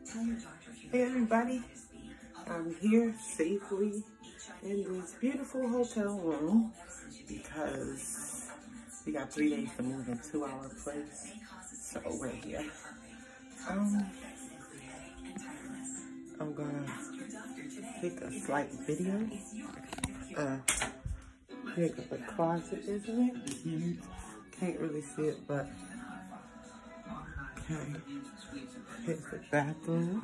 Hey everybody, I'm here safely in this beautiful hotel room because we got 3 days to move into our place, so we're here. I'm gonna take a slight video. Here's the closet, isn't it? Can't really see it, but okay. Here's the bathroom.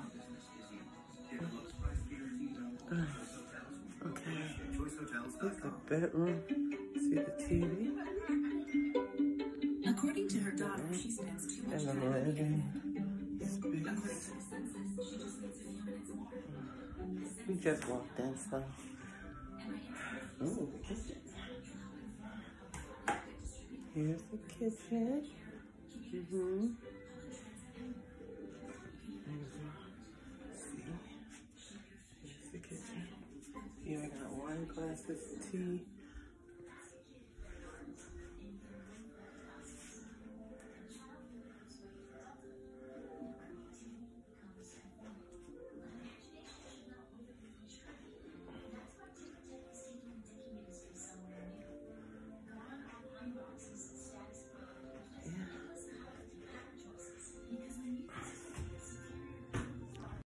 Okay. Here's the bedroom. See the TV? According to her daughter, she spends too much time living space. We just walked in, so. Ooh, kitchen. Here's the kitchen. See? Here's the kitchen. Here I got wine glasses, tea.